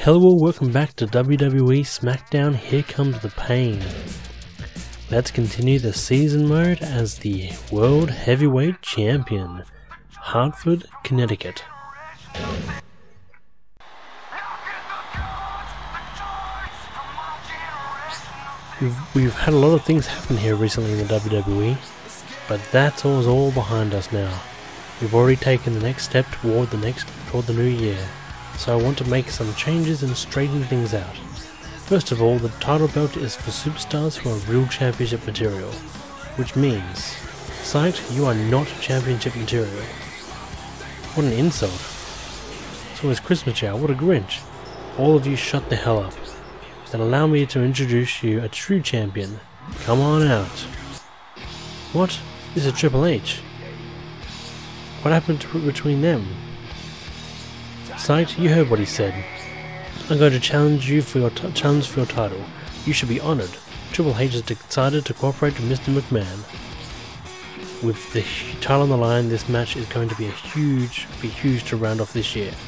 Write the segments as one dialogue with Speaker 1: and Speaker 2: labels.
Speaker 1: Hello, welcome back to WWE Smackdown. Here comes the pain. Let's continue the season mode as the World Heavyweight Champion, Hartford, Connecticut. We've had a lot of things happen here recently in the WWE, but that's all behind us now. We've already taken the next step toward the new year. So I want to make some changes and straighten things out. First of all, the title belt is for superstars who are real championship material, which means, Pshyched, you are not championship material. What an insult. So is Christmas Chow, what a Grinch. All of you shut the hell up. Then allow me to introduce you a true champion. Come on out. What? This is Triple H. What happened between them? Pshyched, you heard what he said. I'm going to challenge you for your title. You should be honoured. Triple H has decided to cooperate with Mr. McMahon. With the title on the line, this match is going to be huge to round off this year.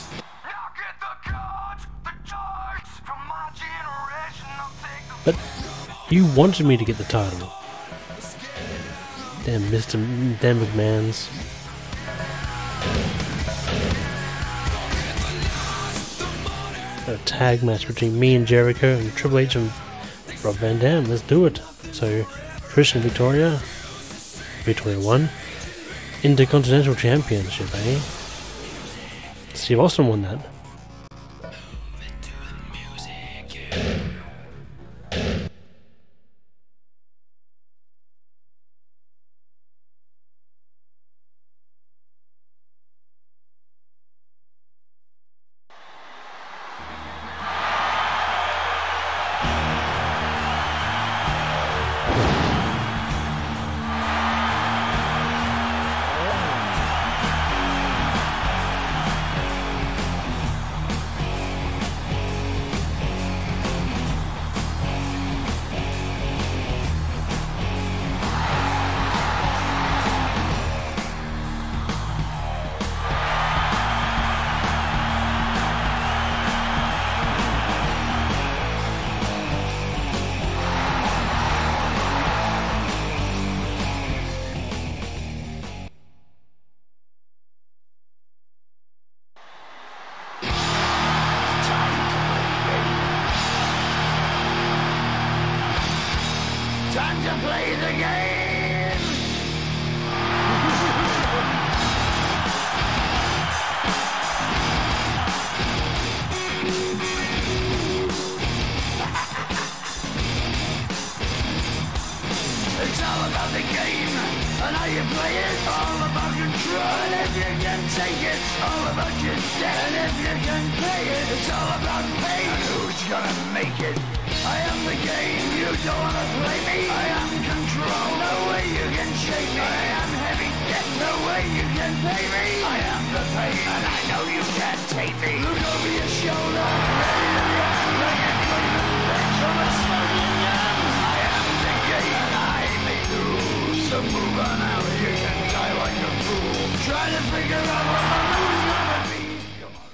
Speaker 1: But you wanted me to get the title. Damn McMahons. A tag match between me and Jericho and Triple H and Rob Van Dam. Let's do it. So, Trish and Victoria 1, Intercontinental Championship, eh? Steve Austin won that.
Speaker 2: Time to play the game! It's all about the game, and how you play it. All about control, and if you can take it, it's all about your debt. And if you can play it, it's all about fate. And who's gonna make it? I am the game, you don't wanna play me. I am control, no way you can shake me. I am heavy debt, no way you can pay me. I am the pain, and I know you can't take me. Look over your shoulder, ready to run. Like a clean bench from a smoking gun. I am the game, and I may lose. So move on out, you can die like a fool. Try to figure out what the move's gonna be. Come on.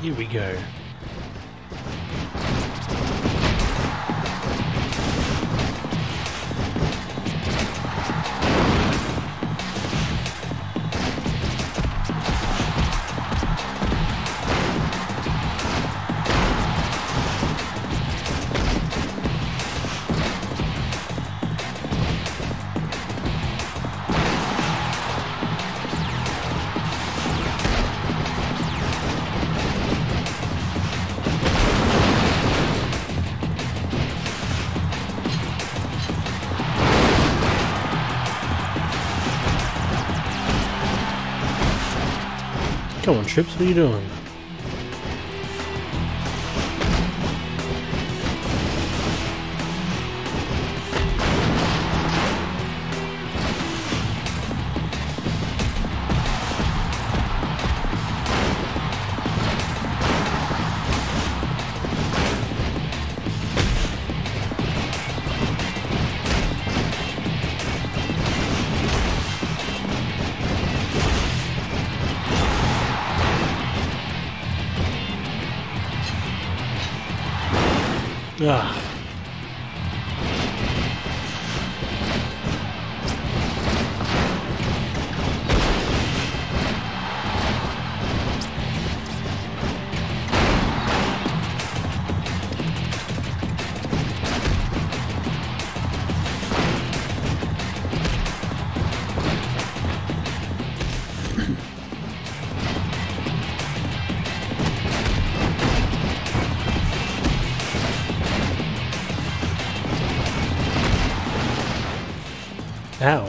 Speaker 1: Here we go. Come on, Trips, what are you doing? Ah. Ow.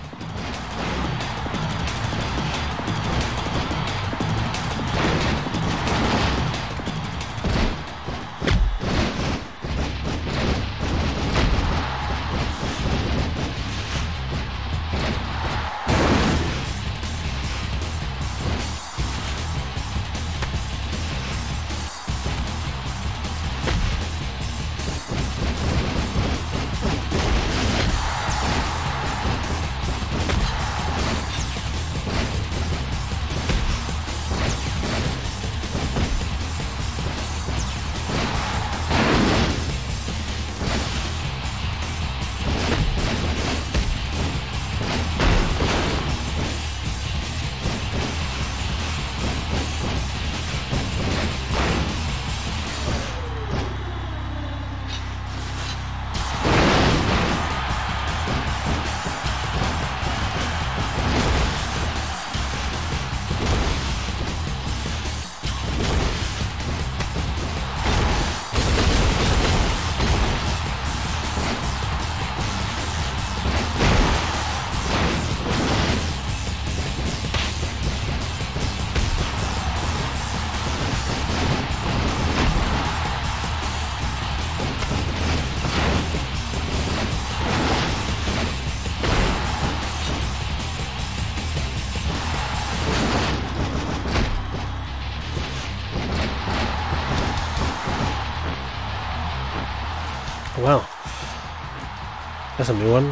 Speaker 1: Wow. That's a new one.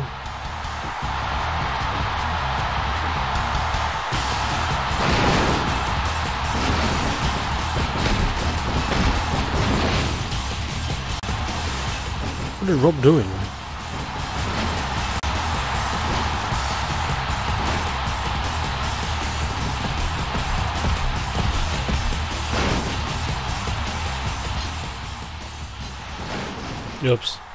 Speaker 1: What is Rob doing? Oops.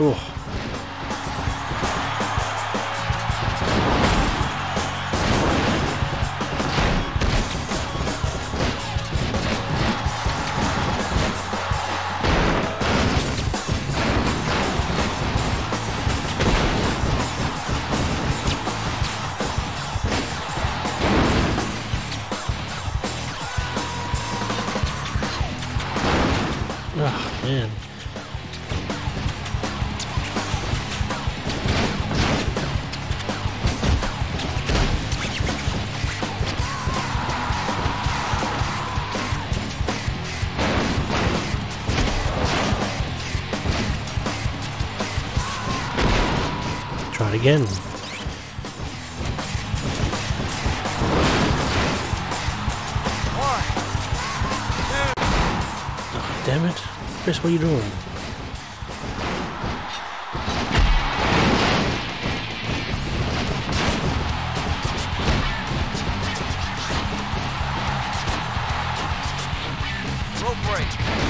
Speaker 1: Oh. Oh, man. Try it again. Oh, damn it. Chris, what are you doing?
Speaker 2: Rope break.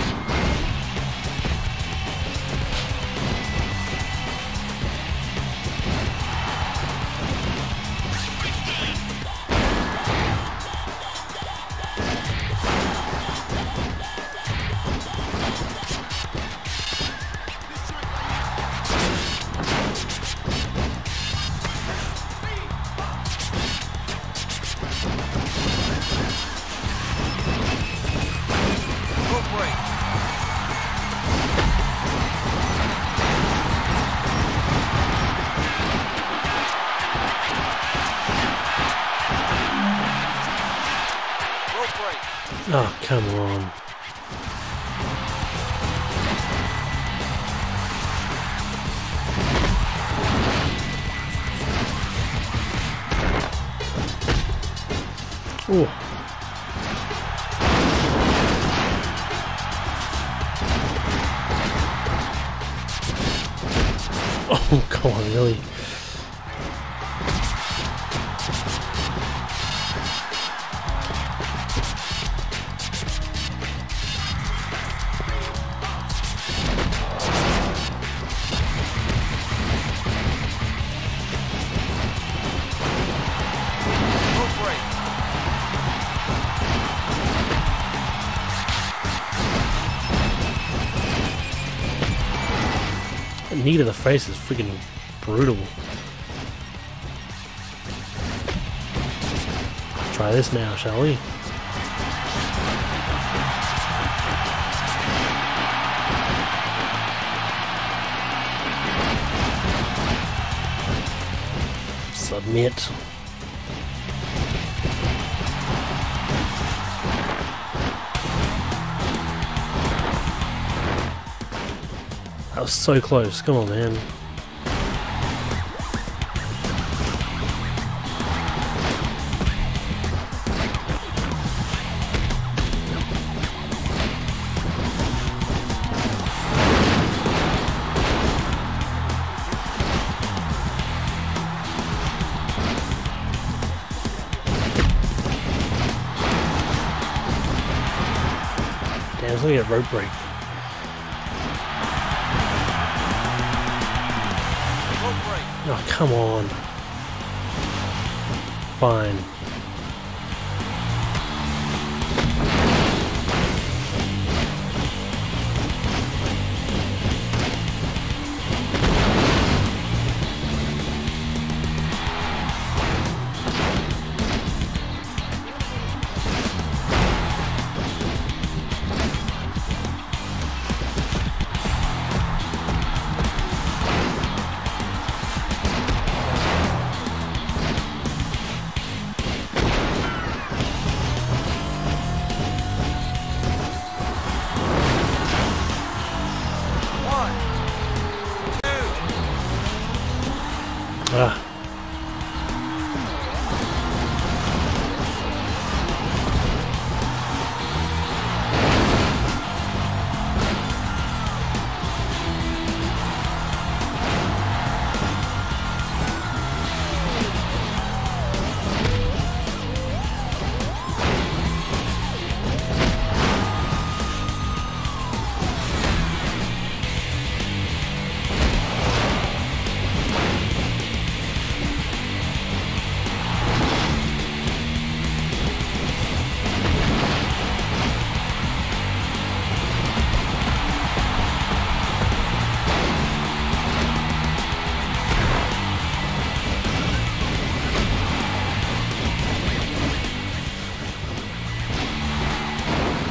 Speaker 1: Oh, come on. Oh. Oh, come on, really? The knee to the face is freaking brutal. Try this now, shall we? Submit. That was so close. Come on, man. Damn, it's like a rope break. Oh, come on. Fine.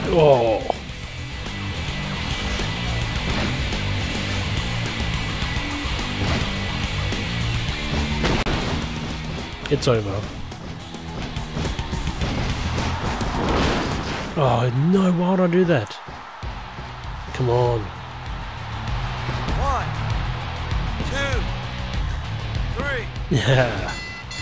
Speaker 1: Oh. It's over. Oh no, why would I do that? Come on.
Speaker 2: 1, 2, 3.
Speaker 1: Yeah.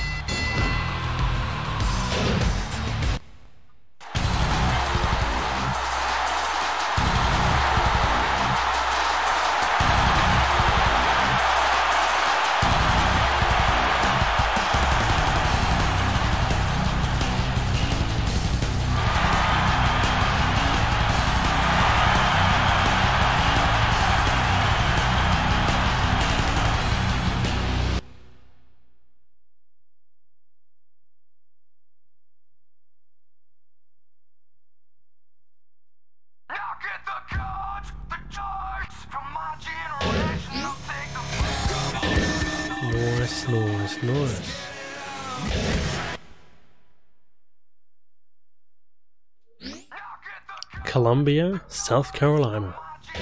Speaker 1: Nice. Columbia, South Carolina.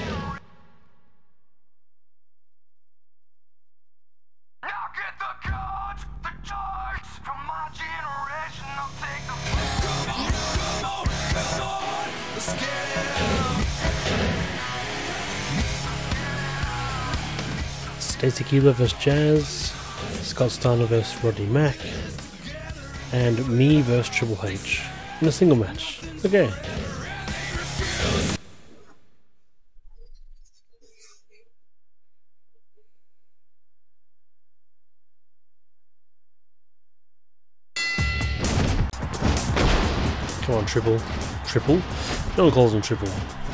Speaker 1: Stacy Keibler vs Jazz, Scott Steiner vs Rodney Mack, and me vs Triple H in a single match. Okay. Come on, Triple. Triple? No one calls him Triple.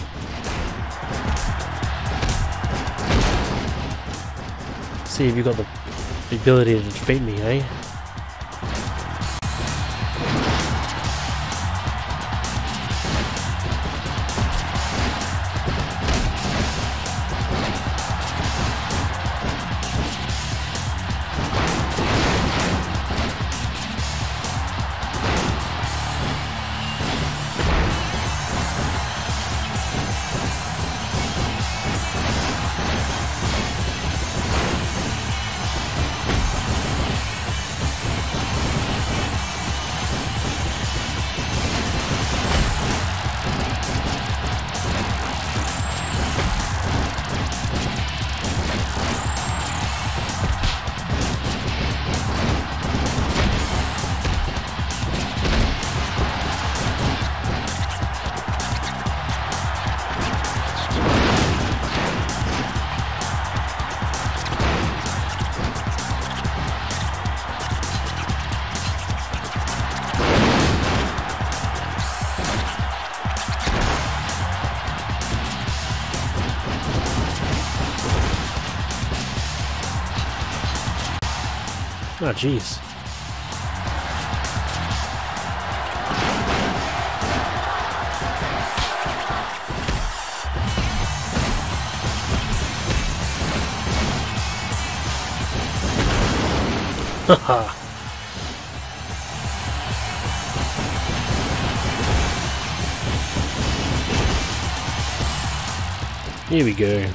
Speaker 1: See if you got the ability to defeat me, eh? Oh, jeez. Haha. Here we go.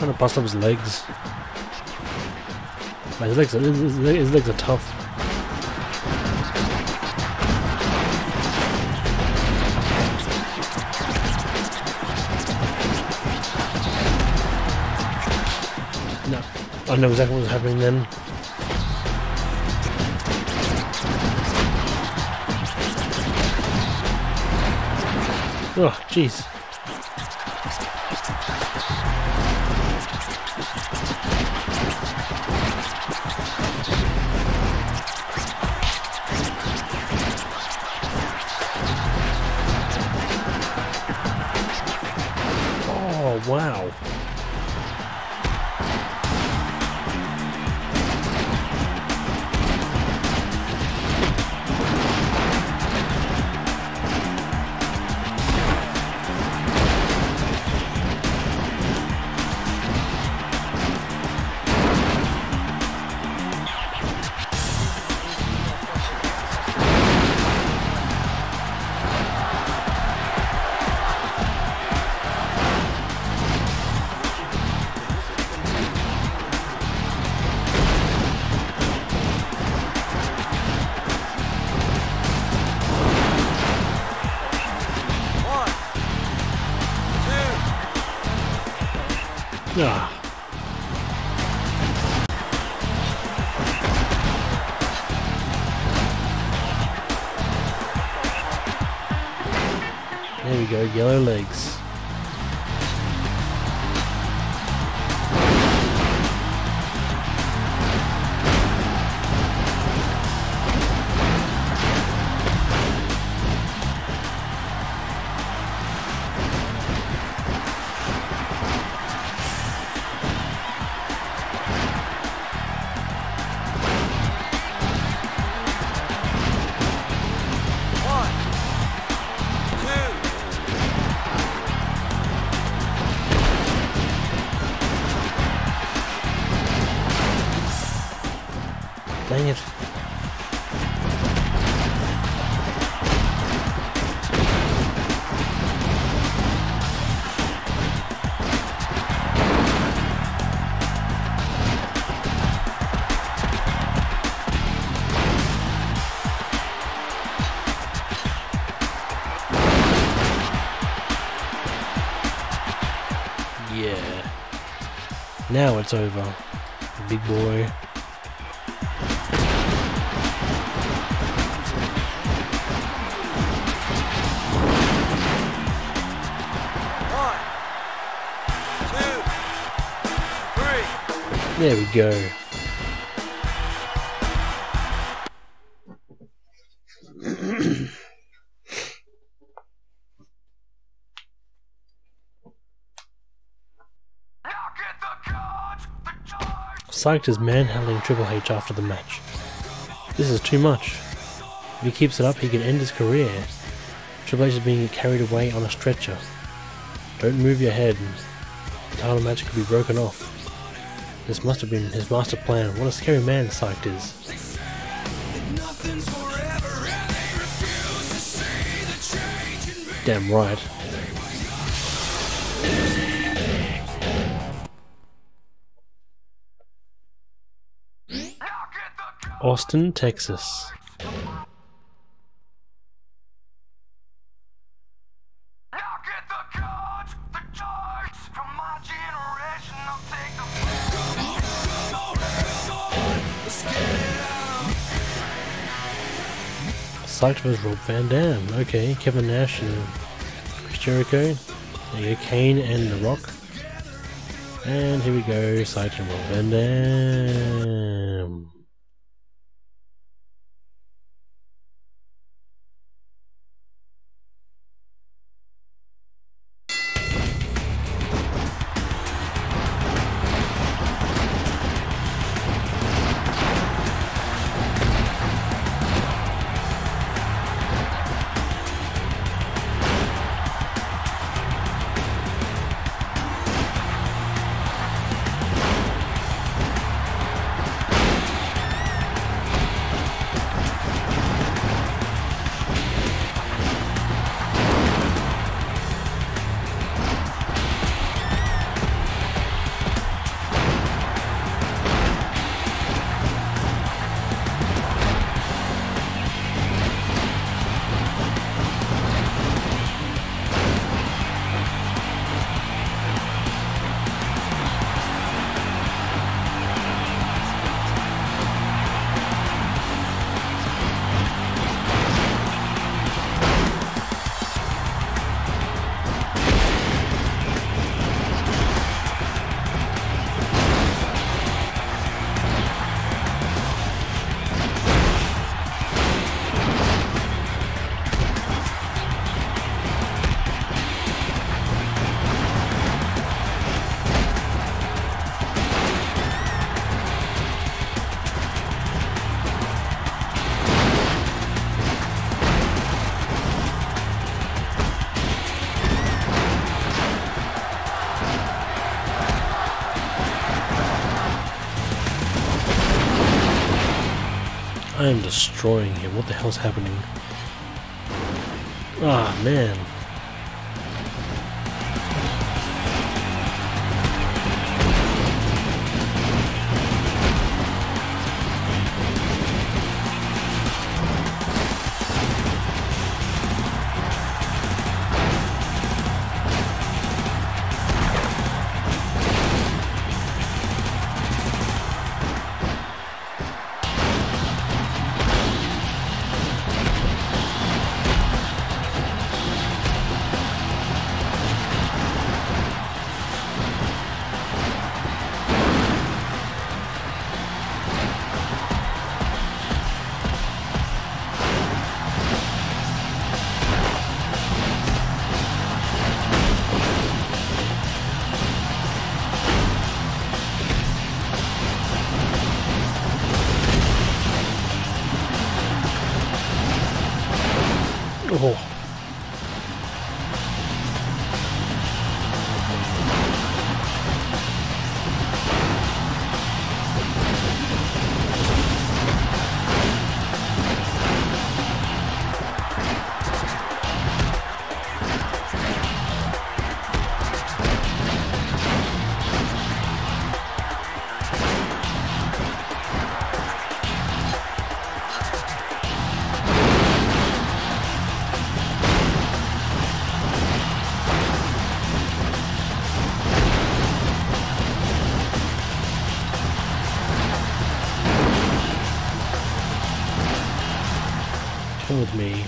Speaker 1: trying to bust up his legs. But his legs are tough. No, I know exactly what was happening then. Oh, jeez. Oh, wow. Ah. There we go, yellow legs. Dang it. Yeah. Now it's over, big boy. There we go. Pshyched is manhandling Triple H after the match. This is too much. If he keeps it up, he can end his career. Triple H is being carried away on a stretcher. Don't move your head. The title match could be broken off. This must have been his master plan. What a scary man Pshyched is. Damn right. Austin, Texas. Pshyched vs Rob Van Dam. Okay, Kevin Nash and Chris Jericho. There you go, Kane and The Rock. And here we go, Pshyched and Rob Van Dam. I am destroying him. What the hell's happening? Ah, man. Oh. Come with me.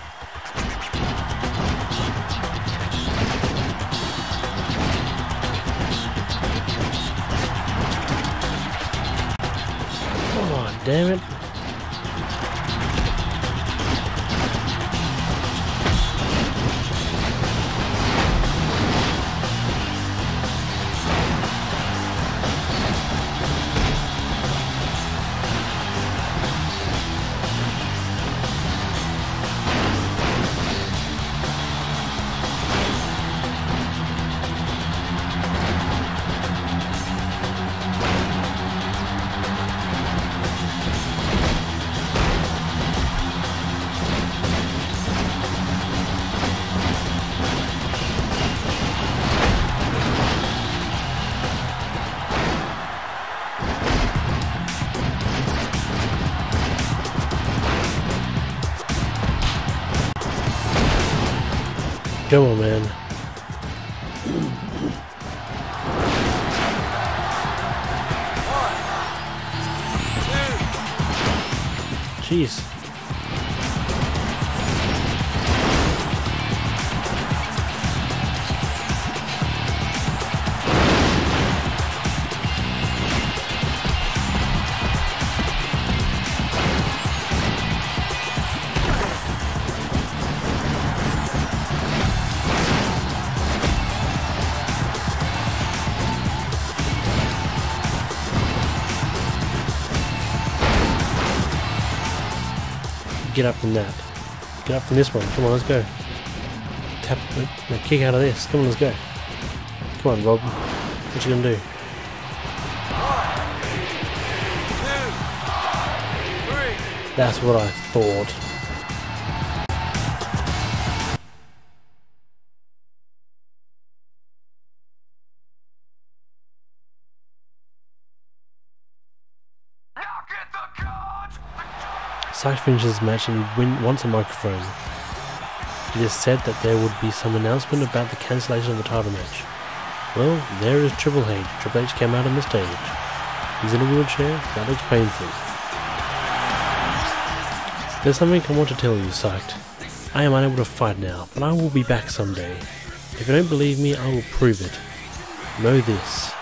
Speaker 1: Oh, damn it. Come on, man. Jeez. Get up from that. Get up from this one. Come on, let's go. Tap, no, kick out of this. Come on, let's go. Come on, Rob. What you gonna do? 1, 2, 3. That's what I thought. Pshyched finishes the match and he wants a microphone. It is said that there would be some announcement about the cancellation of the title match. Well, there is Triple H. Triple H came out on the stage. He's in a wheelchair. That looks painful. There's something I want to tell you, Pshyched. I am unable to fight now, but I will be back someday. If you don't believe me, I will prove it. Know this.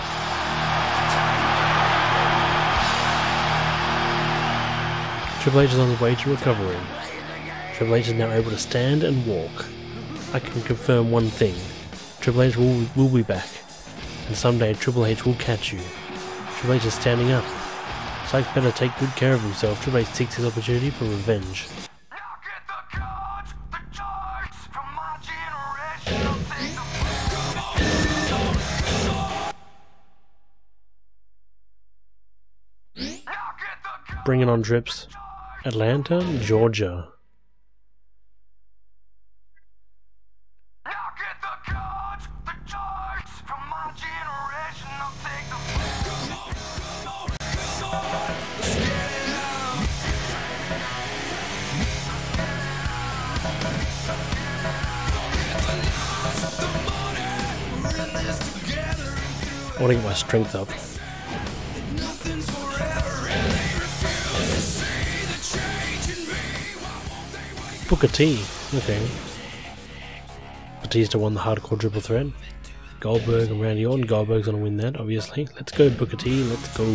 Speaker 1: Triple H is on the way to recovery. Triple H is now able to stand and walk. I can confirm one thing. Triple H will be back. And someday Triple H will catch you. Triple H is standing up. Pshyched better take good care of himself. Triple H seeks his opportunity for revenge. Bring it on, Drips. Atlanta, Georgia. I want to get my strength up. Booker T. Okay. Batista won the hardcore triple threat. Goldberg and Randy Orton. Goldberg's gonna win that, obviously. Let's go, Booker T. Let's go.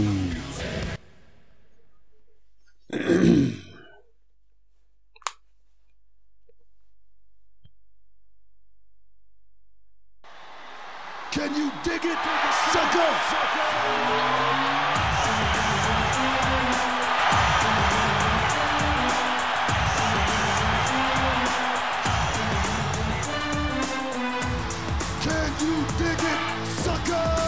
Speaker 2: Can you dig it, sucker? Can you dig it, sucker?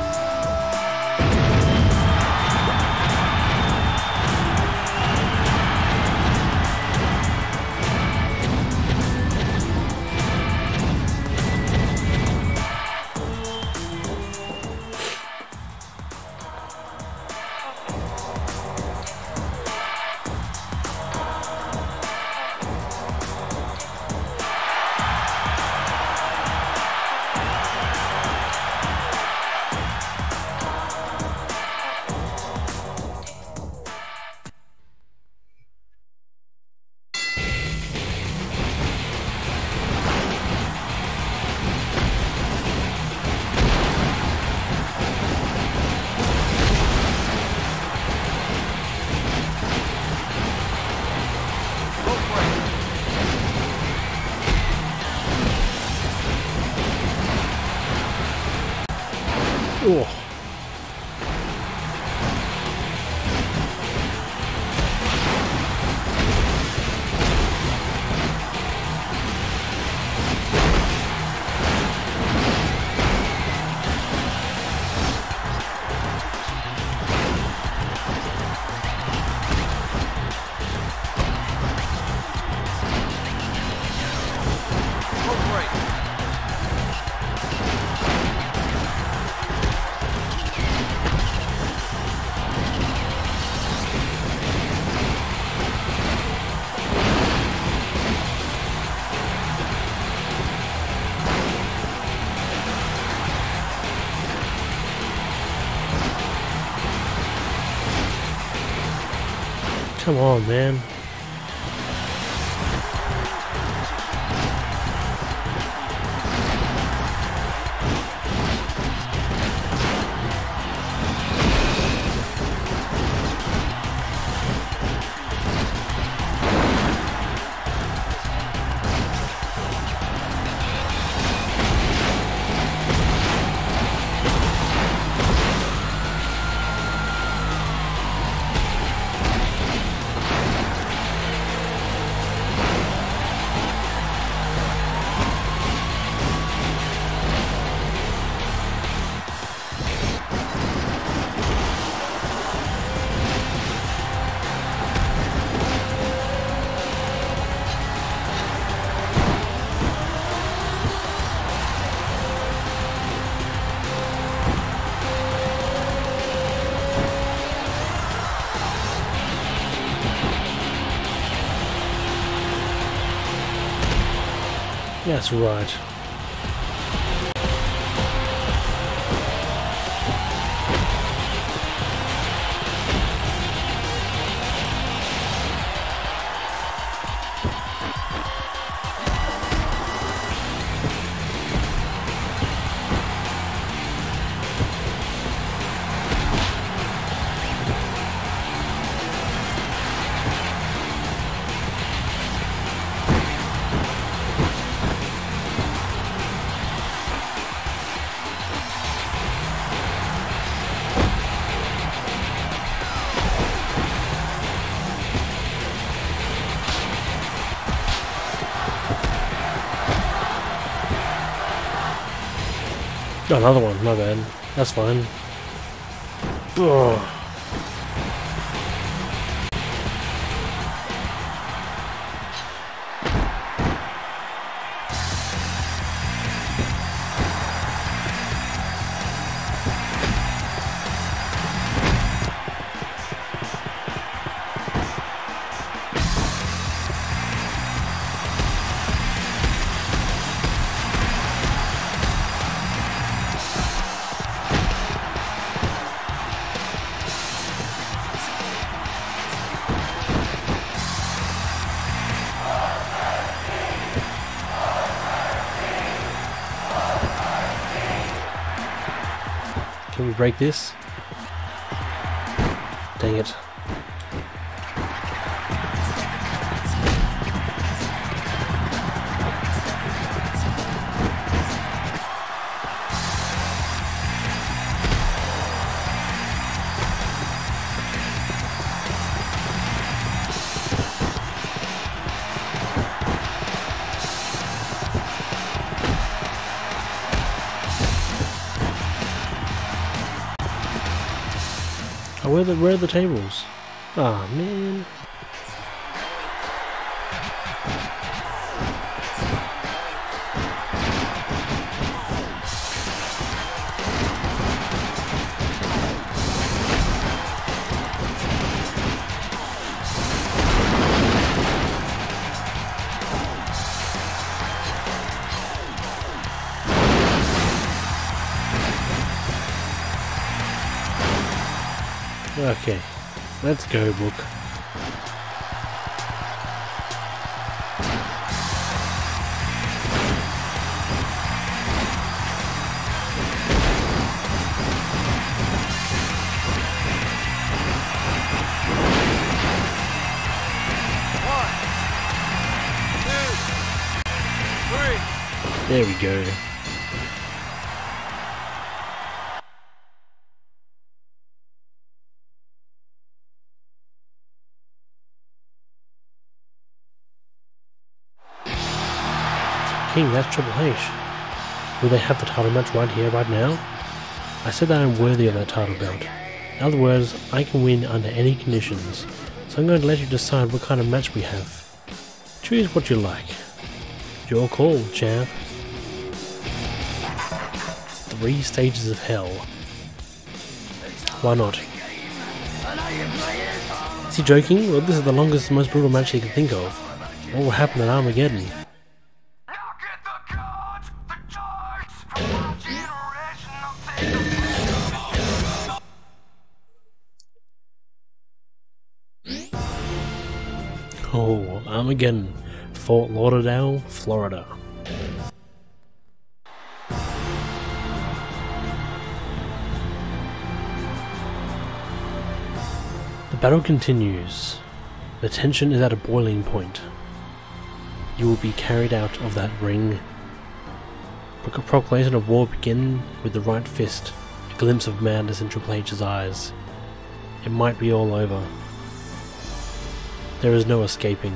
Speaker 1: Oh. Come on, man. That's right. Oh, another one, my bad. That's fine. Ugh. Can we break this? Dang it. Oh, where are the tables? Ah, man. Okay, let's go, book. There we go. King, that's Triple H. Will they have the title match right here, right now? I said that I'm worthy of that title belt. In other words, I can win under any conditions, so I'm going to let you decide what kind of match we have. Choose what you like. Your call, champ. 3 stages of hell. Why not? Is he joking? Well, this is the longest and most brutal match he can think of. What will happen at Armageddon? Oh, Armageddon, Fort Lauderdale, Florida. The battle continues. The tension is at a boiling point. You will be carried out of that ring. A proclamation of war begin with the right fist, a glimpse of madness in Triple H's eyes. It might be all over. There is no escaping.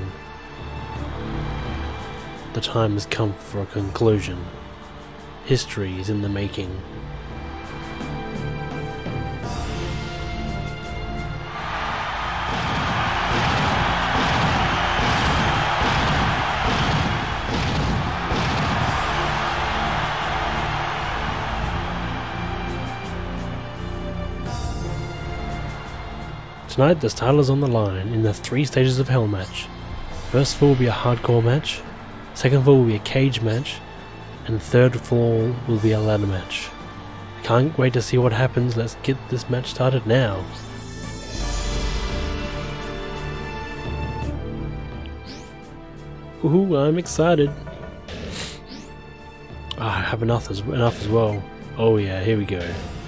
Speaker 1: The time has come for a conclusion. History is in the making. Tonight the title is on the line in the 3 stages of hell match. First floor will be a hardcore match, second floor will be a cage match, and third floor will be a ladder match. Can't wait to see what happens. Let's get this match started now. Ooh, I'm excited. I have enough as well. Oh yeah, here we go.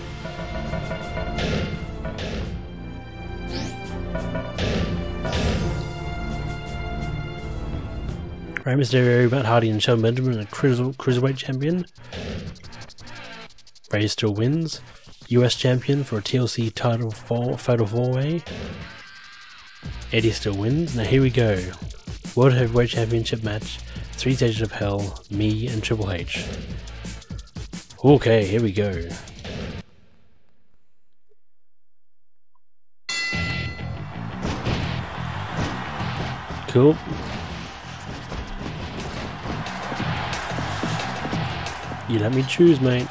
Speaker 1: Rey Mysterio, Matt Hardy and Shelton Benjamin are Cruiserweight Champion. Rey still wins. US Champion for a TLC title Fatal 4-Way. Eddie still wins. Now here we go. World Heavyweight Championship match. 3 stages of hell. Me and Triple H. Okay, here we go. Cool. You let me choose, mate.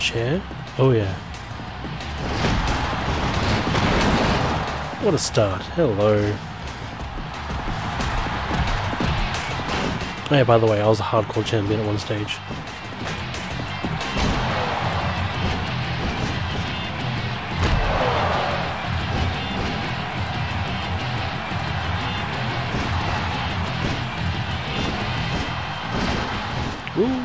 Speaker 1: chair? Oh yeah. What a start. Hello. Oh yeah, by the way, I was a hardcore champion at one stage. Ooh.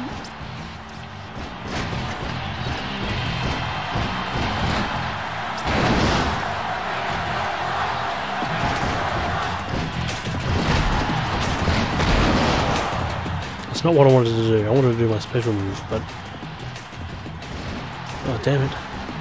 Speaker 1: That's not what I wanted to do. I wanted to do my special move, but... oh, damn it.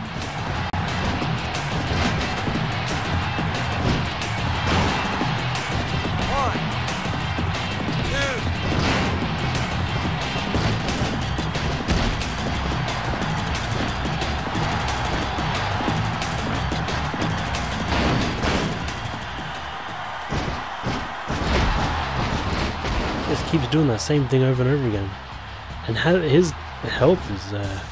Speaker 1: Just keeps doing that same thing over and over again, and his health is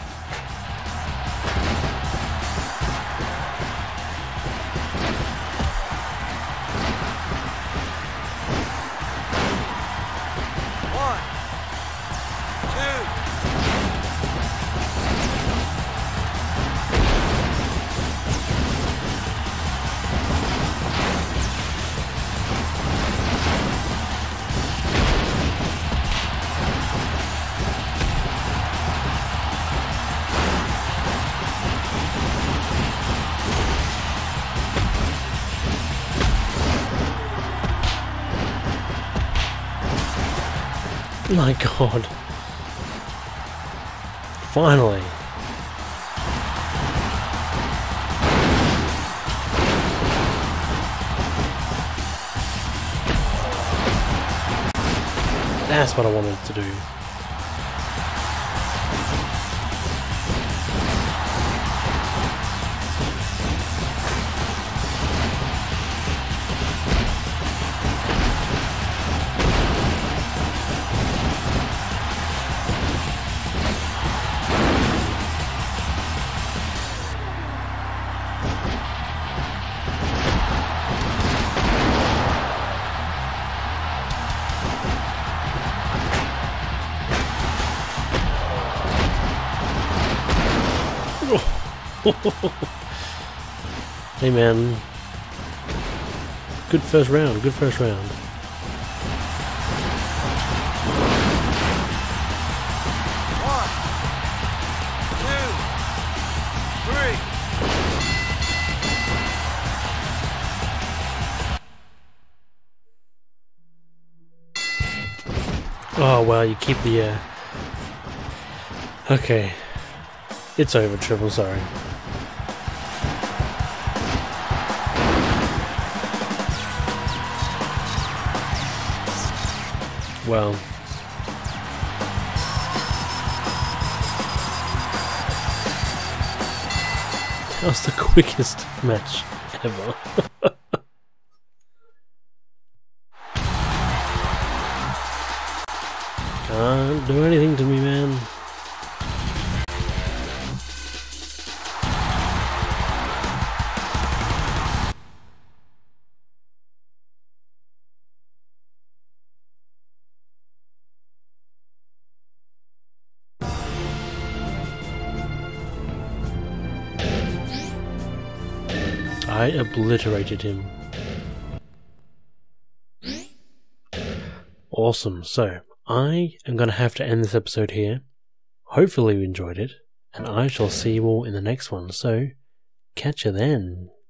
Speaker 1: my god. Finally. That's what I wanted to do. Hey man, good first round, good first round.
Speaker 2: One, two, three.
Speaker 1: Oh wow, you keep the okay. It's over, Triple, sorry. Well, that was the quickest match ever. Can't do anything to me, man. I obliterated him. Awesome, so I am going to have to end this episode here. Hopefully you enjoyed it, and I shall see you all in the next one, so catch you then.